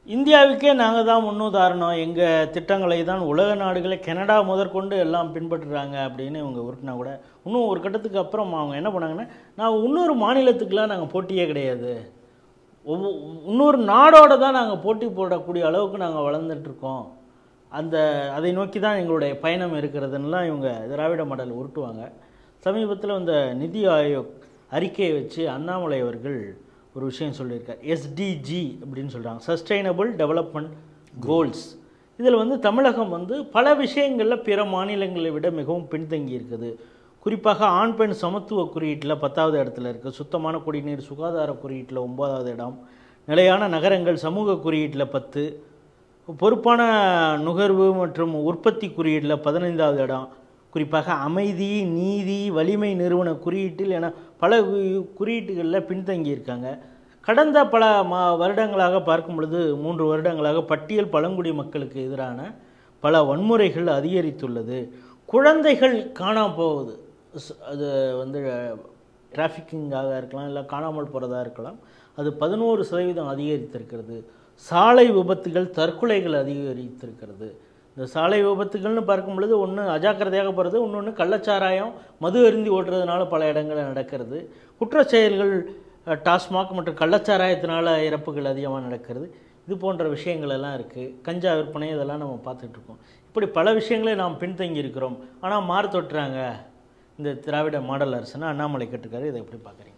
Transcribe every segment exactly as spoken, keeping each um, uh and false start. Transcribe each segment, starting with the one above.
இந்தியாவுக்கே நாங்கள் தான் முன்னுதாரணம், எங்கள் திட்டங்களை தான் உலக நாடுகளை கனடா முதற்கொண்டு எல்லாம் பின்பற்றுறாங்க அப்படின்னு இவங்க உருட்டினா கூட, இன்னும் ஒரு கட்டத்துக்கு அப்புறம் அவங்க என்ன பண்ணாங்கன்னா, நான் இன்னொரு மாநிலத்துக்கெலாம் நாங்கள் போட்டியே கிடையாது, ஒவ்வொ இன்னொரு நாடோடு தான் நாங்கள் போட்டி போடக்கூடிய அளவுக்கு நாங்கள் வளர்ந்துட்டுருக்கோம், அந்த அதை நோக்கி தான் எங்களுடைய பயணம் இருக்கிறதுன்னெலாம் இவங்க திராவிட மாடல் உருட்டுவாங்க. சமீபத்தில் இந்த நிதி ஆயோக் அறிக்கையை வச்சு அண்ணாமலை அவர்கள் ஒரு விஷயம் சொல்லியிருக்கார். எஸ்டிஜி அப்படின்னு சொல்கிறாங்க, சஸ்டைனபிள் டெவலப்மெண்ட் கோல்ஸ். இதில் வந்து தமிழகம் வந்து பல விஷயங்களில் பிற மாநிலங்களை விட மிகவும் பின்தங்கி இருக்குது. குறிப்பாக ஆண் பெண் சமத்துவ குறியீட்டில் பத்தாவது இடத்துல இருக்குது, சுத்தமான குடிநீர் சுகாதார குறியீட்டில் ஒன்பதாவது இடம், நிலையான நகரங்கள் சமூக குறியீட்டில் பத்து, பொறுப்பான நுகர்வு மற்றும் உற்பத்தி குறியீட்டில் பதினைந்தாவது இடம், குறிப்பாக அமைதி நீதி வலிமை நிறுவன குறியீட்டில் என பல குறியீட்டுகளில் பின்தங்கி இருக்காங்க. கடந்த பல மா வருடங்களாக பார்க்கும் பொழுது மூன்று வருடங்களாக பட்டியல் பழங்குடி மக்களுக்கு எதிரான பல வன்முறைகள் அதிகரித்துள்ளது. குழந்தைகள் காணாமல் போகுது, அது வந்து டிராஃபிக்கிங்காக இருக்கலாம், இல்லை காணாமல் போகிறதா இருக்கலாம், அது பதினோரு சதவீதம் அதிகரித்திருக்கிறது. சாலை விபத்துகள் தற்கொலைகள் அதிகரித்திருக்கிறது. இந்த சாலை விபத்துகள்னு பார்க்கும் பொழுது ஒன்று அஜாக்கிரதையாக போகிறது, இன்னொன்று கள்ளச்சாராயம் மது அருந்தி ஓட்டுறதுனால பல இடங்களில் நடக்கிறது. குற்ற செயல்கள் டாஸ்மாக் மற்றும் கள்ளச்சாராயத்தினால இறப்புகள் அதிகமாக நடக்கிறது. இது போன்ற விஷயங்கள் எல்லாம் இருக்குது. கஞ்சா விற்பனை இதெல்லாம் நம்ம பார்த்துட்ருக்கோம். இப்படி பல விஷயங்களை நாம் பின்தங்கி இருக்கிறோம். ஆனால் மாறு தொட்டுறாங்க இந்த திராவிட மாடல் அரசுன்னா அண்ணாமலை கேட்டிருக்காரு. இதை எப்படி பார்க்குறீங்க?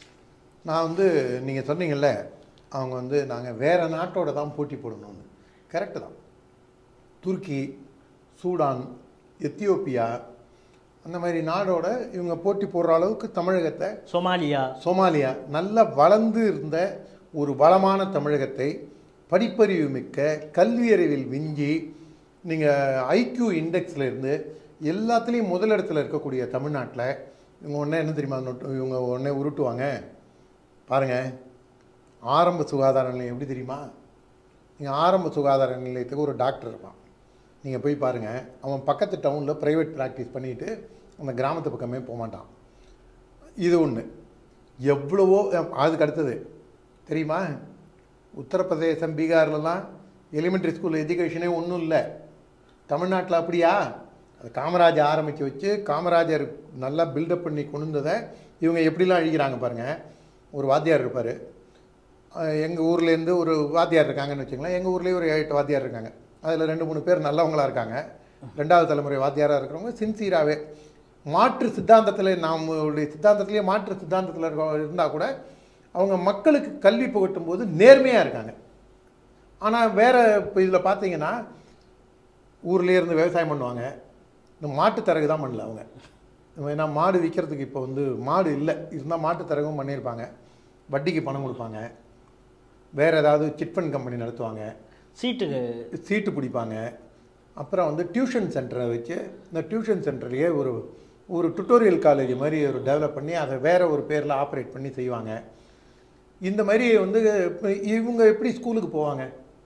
நான் வந்து நீங்கள் சொன்னீங்கல்ல, அவங்க வந்து நாங்கள் வேறு நாட்டோட தான் போட்டி போடணும்னு. கரெக்டு தான். துருக்கி, சூடான், எத்தியோப்பியா அந்த மாதிரி நாடோட இவங்க போட்டி போடுற அளவுக்கு தமிழகத்தை, சோமாலியா சோமாலியா நல்ல வளர்ந்து இருந்த ஒரு வளமான தமிழகத்தை படிப்பறிவு மிக்க கல்வியறிவில் விஞ்சி நீங்கள் ஐக்யூ இண்டெக்ஸில் இருந்து எல்லாத்துலேயும் முதலிடத்தில் இருக்கக்கூடிய தமிழ்நாட்டில் இவங்க ஒன்றே என்ன தெரியுமா, இவங்க ஒன்றே உருட்டுவாங்க பாருங்கள். ஆரம்ப சுகாதார நிலையம் எப்படி தெரியுமா? நீங்கள் ஆரம்ப சுகாதார நிலையத்துக்கு ஒரு டாக்டர் இருப்பான், நீங்கள் போய் பாருங்கள், அவன் பக்கத்து டவுனில் ப்ரைவேட் ப்ராக்டிஸ் பண்ணிவிட்டு அந்த கிராமத்து பக்கமே போக மாட்டான். இது ஒன்று. எவ்வளவோ அதுக்கு அடுத்தது தெரியுமா, உத்தரப்பிரதேசம் பீகார்லலாம் எலிமெண்ட்ரி ஸ்கூல் எஜுகேஷனே ஒன்றும் இல்லை. தமிழ்நாட்டில் அப்படியா? அது காமராஜர் ஆரம்பித்து வச்சு காமராஜர் நல்லா பில்டப் பண்ணி கொண்டு வந்ததை இவங்க எப்படிலாம் அழிக்கிறாங்க பாருங்கள். ஒரு வாத்தியார் இருப்பார், எங்கள் ஊர்லேருந்து ஒரு வாத்தியார் இருக்காங்கன்னு வச்சுங்களேன், எங்கள் ஊர்லேயே ஒரு எட்டு வாத்தியார் இருக்காங்க, அதில் ரெண்டு மூணு பேர் நல்லவங்களாக இருக்காங்க. ரெண்டாவது தலைமுறை வாத்தியாராக இருக்கிறவங்க சின்சியராகவே மாற்று சித்தாந்தத்தில், நம்மளுடைய சித்தாந்தத்திலேயே மாற்று சித்தாந்தத்தில் இருக்க இருந்தால் கூட அவங்க மக்களுக்கு கல்வி புகட்டும் போது நேர்மையாக இருக்காங்க. ஆனால் வேறு இப்போ இதில் பார்த்தீங்கன்னா ஊர்லேயே இருந்து விவசாயம் பண்ணுவாங்க, இந்த மாட்டு தரகு தான் பண்ணல அவங்க. ஏன்னா மாடு விற்கிறதுக்கு இப்போ வந்து மாடு இல்லை, இருந்தால் மாட்டு தரகும் பண்ணியிருப்பாங்க, வட்டிக்கு பணம் கொடுப்பாங்க, வேறு ஏதாவது சிட்ஃபண்ட் கம்பெனி நடத்துவாங்க, சீட்டு சீட்டு பிடிப்பாங்க. அப்புறம் வந்து டியூஷன் சென்டரை வச்சு இந்த டியூஷன் சென்டர்லேயே ஒரு ஒரு டுட்டோரியல் காலேஜ் மாதிரி ஒரு டெவலப் பண்ணி அதை வேறு ஒரு பேரில் ஆப்ரேட் பண்ணி செய்வாங்க. இந்த மாதிரி வந்து இவங்க எப்படி ஸ்கூலுக்கு போவாங்க?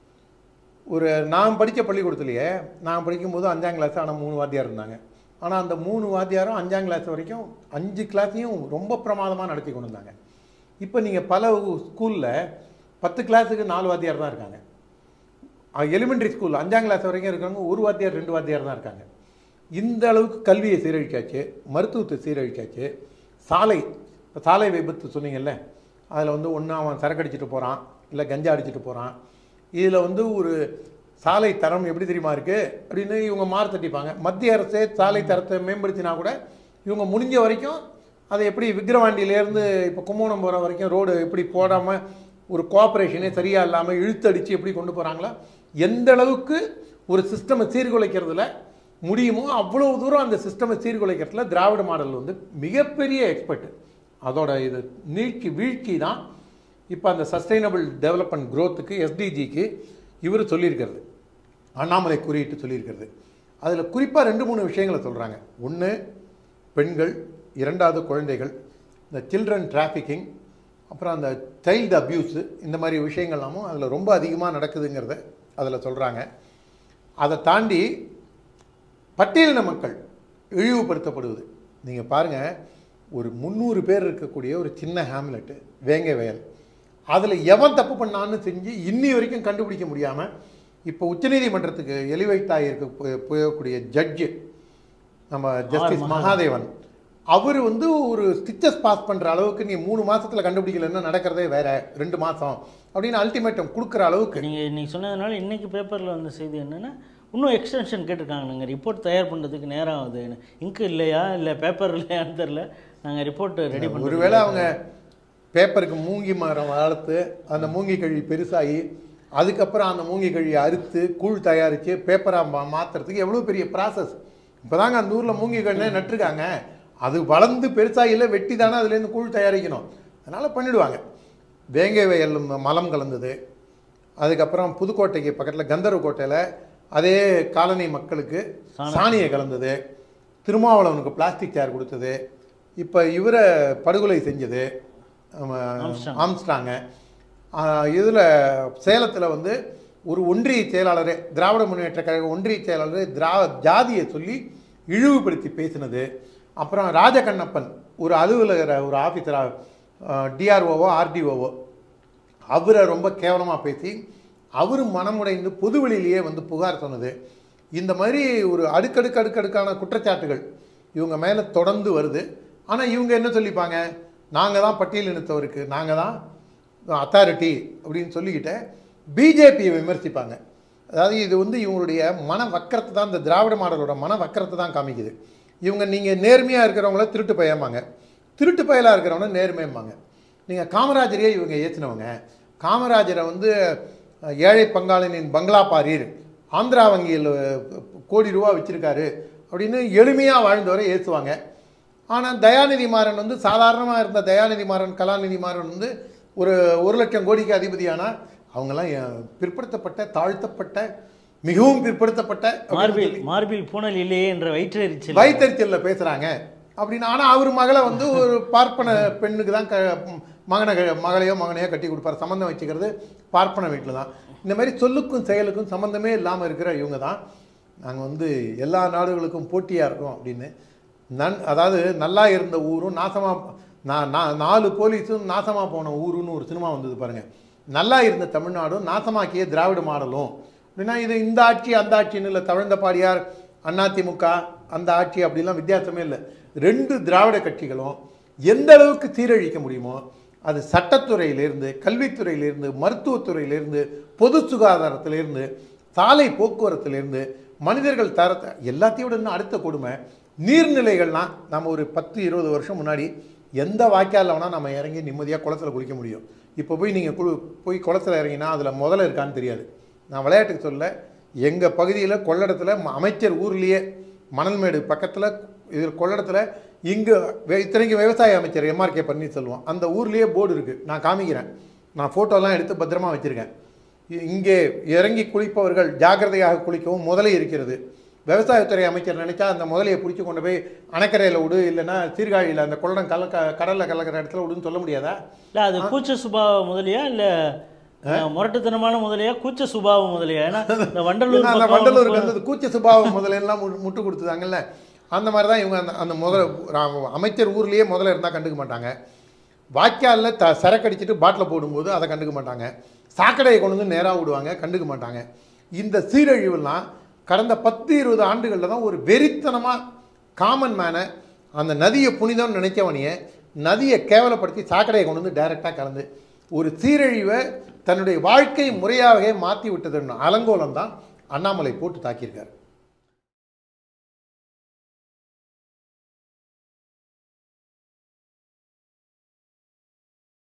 ஒரு நான் படித்த பள்ளிக்கூடத்துலையே நான் படிக்கும்போது அஞ்சாம் கிளாஸ், ஆனால் மூணு வாத்தியார் இருந்தாங்க. ஆனால் அந்த மூணு வாத்தியாரும் அஞ்சாம் கிளாஸ் வரைக்கும் அஞ்சு கிளாஸையும் ரொம்ப பிரமாதமாக நடத்தி கொண்டு வந்தாங்க. இப்போ நீங்கள் பல ஸ்கூலில் பத்து கிளாஸுக்கு நாலு வாத்தியார் தான் இருக்காங்க. எலிமெண்ட்ரி ஸ்கூல் அஞ்சாம் கிளாஸ் வரைக்கும் இருக்காங்க, ஒரு வாத்தியார் ரெண்டு வாத்தியார் தான் இருக்காங்க. இந்த அளவுக்கு கல்வியை சீரழிக்காச்சு, மருத்துவத்தை சீரழிக்காச்சு. சாலை, இப்போ சாலை விபத்து சொன்னீங்கல்ல, அதில் வந்து ஒன்று அவன் சரக்கு அடிச்சுட்டு போகிறான், இல்லை கஞ்சா அடிச்சுட்டு போகிறான். இதில் வந்து ஒரு சாலை தரம் எப்படி தெரியுமா இருக்குது அப்படின்னு இவங்க மாறு தட்டிப்பாங்க. மத்திய அரசே சாலை தரத்தை மேம்படுத்தினா கூட இவங்க முடிஞ்ச வரைக்கும் அதை எப்படி விக்கிரவாண்டியிலேருந்து இப்போ கும்போணம் போகிற வரைக்கும் ரோடு எப்படி போடாமல் ஒரு கோஆப்ரேஷனே சரியாக இல்லாமல் இழுத்தடித்து எப்படி கொண்டு போகிறாங்களோ, எந்த அளவுக்கு ஒரு சிஸ்டமை சீர்குலைக்கிறதுல முடியுமோ அவ்வளோ தூரம் அந்த சிஸ்டமை சீர்குலைக்கிறதுல திராவிட மாடல் வந்து மிகப்பெரிய எக்ஸ்பர்ட். அதோட இது நீட்சி வீழ்ச்சி தான் இப்போ அந்த சஸ்டைனபிள் டெவலப்மெண்ட் க்ரோத்துக்கு எஸ்டிஜிக்கு இவர் சொல்லியிருக்கிறது, அண்ணாமலை குறியிட்டு சொல்லியிருக்கிறது. அதில் குறிப்பாக ரெண்டு மூணு விஷயங்களை சொல்கிறாங்க. ஒன்று பெண்கள், இரண்டாவது குழந்தைகள், இந்த சில்ட்ரன் டிராஃபிக்கிங், அப்புறம் அந்த சைல்டு அப்யூஸு, இந்த மாதிரி விஷயங்கள்லாமும் அதில் ரொம்ப அதிகமாக நடக்குதுங்கிறத அதில் சொல்கிறாங்க. அதை தாண்டி பட்டியலின மக்கள் இழிவுபடுத்தப்படுவது. நீங்கள் பாருங்கள், ஒரு முந்நூறு பேர் இருக்கக்கூடிய ஒரு சின்ன ஹேம்லெட்டு வேங்க வயல், அதில் எவன் தப்பு பண்ணான்னு செஞ்சு இன்னி வரைக்கும் கண்டுபிடிக்க முடியாமல் இப்போ உச்சநீதிமன்றத்துக்கு எலிவேட் ஆகியிருக்க போகக்கூடிய ஜட்ஜு நம்ம ஜஸ்டிஸ் மகாதேவன், அவர் வந்து ஒரு ஸ்டிச்சஸ் பாஸ் பண்ணுற அளவுக்கு நீ மூணு மாதத்தில் கண்டுபிடிக்கலன்னா நடக்கிறதே வேற ரெண்டு மாதம் அப்படின்னு அல்டிமேட்டம் கொடுக்குற அளவுக்கு. நீங்கள் இன்னைக்கு சொன்னதுனால இன்றைக்கி பேப்பரில் வந்த செய்தி என்னென்னா இன்னும் எக்ஸ்டென்ஷன் கேட்டிருக்காங்க. நாங்கள் ரிப்போர்ட் தயார் பண்ணுறதுக்கு நேரம் ஆகுது, இங்கு இல்லையா இல்லை பேப்பர் இல்லையான்னு தெரில, நாங்கள் ரிப்போர்ட் ரெடி பண்ண. ஒருவேளை அவங்க பேப்பருக்கு மூங்கி மரம் வளர்த்து அந்த மூங்கி கழி பெருசாகி அதுக்கப்புறம் அந்த மூங்கி கழியை அறுத்து கூழ் தயாரித்து பேப்பராக மா மாற்றுறதுக்கு எவ்வளோ பெரிய ப்ராசஸ். இப்போ தாங்க அந்த ஊரில் மூங்கி கழினே நட்டுருக்காங்க, அது வளர்ந்து பெருசாகில வெட்டி தானே அதுலேருந்து கூழ் தயாரிக்கணும், அதனால் பண்ணிவிடுவாங்க. வேங்கை வயல் மலம் கலந்தது, அதுக்கப்புறம் புதுக்கோட்டைக்கு பக்கத்தில் கந்தர்வ கோட்டையில் அதே காலனி மக்களுக்கு சாணியை கலந்தது, திருமாவளவனுக்கு பிளாஸ்டிக் சேர் கொடுத்தது, இப்போ இவரை படுகொலை செஞ்சது ஆம்ஸ்ட்ராங்க. இதில் சேலத்தில் வந்து ஒரு ஒன்றிய செயலாளரே, திராவிட முன்னேற்ற கழக ஒன்றிய செயலாளரே திரா ஜாதியை சொல்லி இழிவுபடுத்தி பேசினது. அப்புறம் ராஜகண்ணப்பன் ஒரு அலுவலகர், ஒரு ஆஃபீஸராக டிஆர்ஓவோ ஆர்டிஓவோ, அவரை ரொம்ப கேவலமாக பேசி அவர் மனமுடைந்து பொதுவெளியிலேயே வந்து புகார் சொன்னது. இந்த மாதிரி ஒரு அடுக்கடுக்கு அடுக்கடுக்கான குற்றச்சாட்டுகள் இவங்க மேலே தொடர்ந்து வருது. ஆனால் இவங்க என்ன சொல்லிப்பாங்க, நாங்கள் தான் பட்டியல் இனத்தவருக்கு நாங்கள் தான் அத்தாரிட்டி அப்படின்னு சொல்லிக்கிட்டு பிஜேபியை விமர்சிப்பாங்க. அதாவது இது வந்து இவங்களுடைய மன வக்கரத்தை தான், இந்த திராவிட மாடலோட மன வக்கரத்தை தான் காமிக்குது. இவங்க நீங்கள் நேர்மையாக இருக்கிறவங்கள திருட்டு பயமாங்க, திருட்டு பயலாக இருக்கிறவங்கள நேர்மையம்பாங்க. நீங்கள் காமராஜரையே இவங்க ஏற்றினவங்க. காமராஜரை வந்து ஏழை பங்காளினின் பங்களா பாரீர், ஆந்திரா வங்கியில் கோடி ரூபா வச்சுருக்காரு அப்படின்னு எளிமையாக வாழ்ந்தவரை ஏற்றுவாங்க. ஆனால் தயாநிதி மாறன் வந்து சாதாரணமாக இருந்த தயாநிதி மாறன், கலாநிதி மாறன் வந்து ஒரு ஒரு லட்சம் கோடிக்கு அதிபதியானால் அவங்கெல்லாம் பிற்படுத்தப்பட்ட தாழ்த்தப்பட்ட மிகவும் பிற்படுத்தப்பட்ட மார்பில் மார்பில் பூனல் இல்லையே என்ற வயிற்றெரிச்சல் வயிற்றெரிச்சலில் பேசுகிறாங்க அப்படின்னு. ஆனால் அவர் மகளை வந்து ஒரு பார்ப்பன பெண்ணுக்கு தான் க மகனை மகளையோ மகனையோ கட்டி கொடுப்பார், சம்மந்தம் வச்சுக்கிறது பார்ப்பன வீட்டில் தான். இந்த மாதிரி சொல்லுக்கும் செயலுக்கும் சம்மந்தமே இல்லாமல் இருக்கிற இவங்க தான் நாங்கள் வந்து எல்லா நாடுகளுக்கும் போட்டியாக இருக்கோம் அப்படின்னு. நன் அதாவது நல்லா இருந்த ஊரும் நாசமாக நான் நான் நாலு போலீஸும் நாசமாக போன ஊருன்னு ஒரு சினிமா வந்தது பாருங்கள். நல்லா இருந்த தமிழ்நாடும் நாசமாக்கிய திராவிட மாடலும் அப்படின்னா இது இந்த ஆட்சி அந்த ஆட்சின்னு இல்லை, தவழ்ந்த பாடியார் அதிமுக அந்த ஆட்சி அப்படிலாம் வித்தியாசமே இல்லை. ரெண்டு திராவிட கட்சிகளும் எந்த அளவுக்கு சீரழிக்க முடியுமோ அது சட்டத்துறையிலேருந்து, கல்வித்துறையிலேருந்து, மருத்துவத்துறையிலேருந்து, பொது சுகாதாரத்திலேருந்து, சாலை போக்குவரத்துலேருந்து, மனிதர்கள் தரத்தை எல்லாத்தையும் விட இன்னும் அடுத்த கொடுமை நீர்நிலைகள்லாம். நம்ம ஒரு பத்து இருபது வருஷம் முன்னாடி எந்த வாய்க்காலில் வேணால் நம்ம இறங்கி நிம்மதியாக குளத்தில் குளிக்க முடியும். இப்போ போய் நீங்கள் குளு போய் குளத்தில் இறங்கினா அதில் முதல்ல இருக்கான்னு தெரியாது. நான் விளையாட்டுக்கு சொல்ல, எங்கள் பகுதியில் கொள்ளடத்தில் அமைச்சர் ஊர்லேயே மணல்மேடு பக்கத்தில் இதில் கொள்ளடத்தில் இங்கே இத்தனைக்கு விவசாய அமைச்சர் எம்ஆர்கே பன்னீர்செல்வம் அந்த ஊர்லேயே போர்டு இருக்குது, நான் காமிக்கிறேன், நான் ஃபோட்டோலாம் எடுத்து பத்திரமா வச்சுருக்கேன். இங்கே இறங்கி குளிப்பவர்கள் ஜாக்கிரதையாக குளிக்கவும் முதலை இருக்கிறது. விவசாயத்துறை அமைச்சர் நினைச்சா அந்த முதலையை பிடிச்சி கொண்டு போய் அணைக்கரையில் விடு, இல்லைன்னா சீர்காழியில் அந்த கொள்ளடம் கலக்க கடலில் கலக்கிற இடத்துல விடுன்னு சொல்ல முடியாதா? இல்லை அது கூச்ச சுபாவ முதலியா இல்லை முரட்டுத்தனமான முதலியா கூச்ச சுபாவ முதலியா? ஏன்னா இந்த வண்டலூர் அந்த வண்டலூருக்கு வந்து கூச்ச சுபாவ முதலையெல்லாம் முட்டு கொடுத்துதாங்கல்ல, அந்த மாதிரி தான் இவங்க அந்த அந்த முதல் அமைச்சர் ஊர்லேயே முதல்ல இருந்தால் கண்டுக்க மாட்டாங்க. வாய்க்காலில் த சரக்கடிச்சிட்டு பாட்டில் போடும்போது அதை கண்டுக்க மாட்டாங்க. சாக்கடையை கொண்டு வந்து நேராக விடுவாங்க, கண்டுக்க மாட்டாங்க. இந்த சீரழிவுலாம் கடந்த பத்து இருபது ஆண்டுகளில் தான் ஒரு வெறித்தனமாக காமன் மேனை அந்த நதியை புனிதம்னு நினைச்சவனையே நதியை கேவலப்படுத்தி சாக்கடையை கொண்டு வந்து டைரெக்டாக கலந்து ஒரு சீரழிவை தன்னுடைய வாழ்க்கை முறையாகவே மாற்றி விட்டதுன்னு அலங்கோலம் தான் அண்ணாமலை போட்டு தாக்கியிருக்கார்.